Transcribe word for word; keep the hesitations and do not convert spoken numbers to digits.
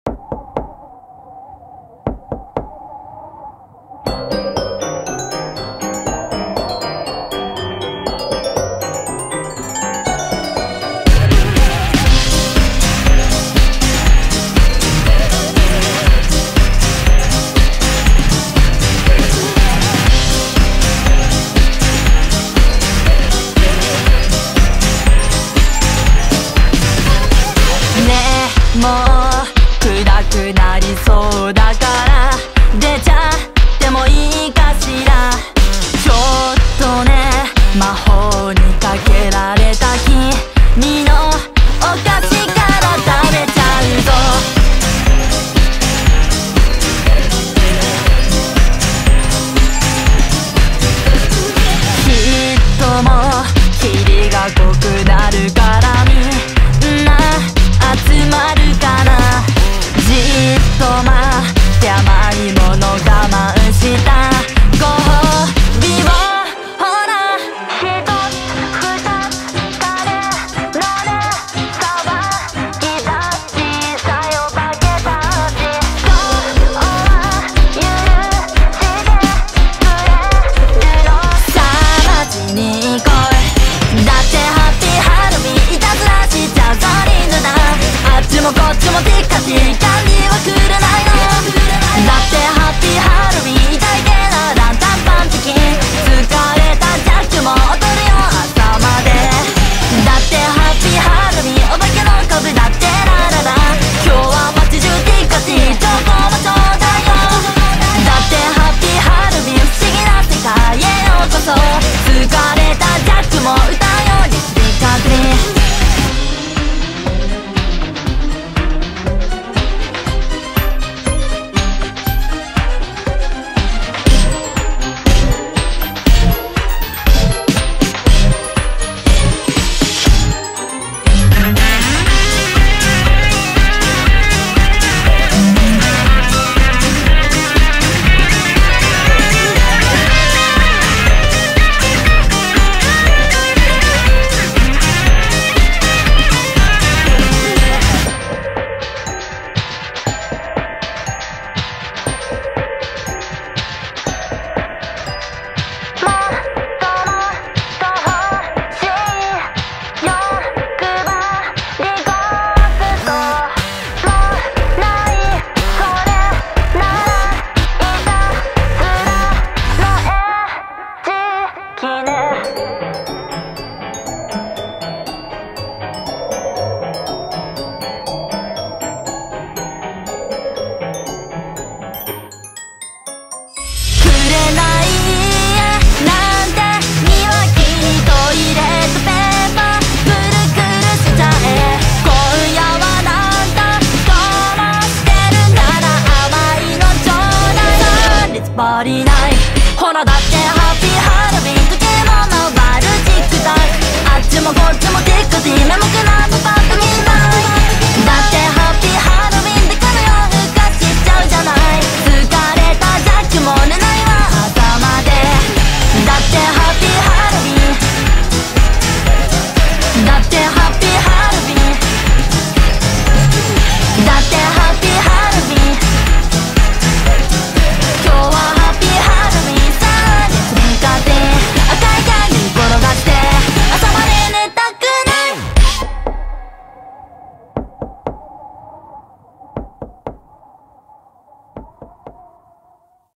もう暗くなりそうだから出ちゃってもいいかしら。ちょっとね魔法にかけられた君のお菓子から食べちゃうぞ。きっともう霧が濃くなるからみんな集まるかな。じっと待って甘いもの我慢したご褒美をほら。ひとつふたつ誰のね騒ぎだ小さいお化けたち。今日は許してくれるの。さあ街に行こう。だってハッピーハロウィンいたずらしちゃうゾリングだ。あっちもこっちもティッカティッカ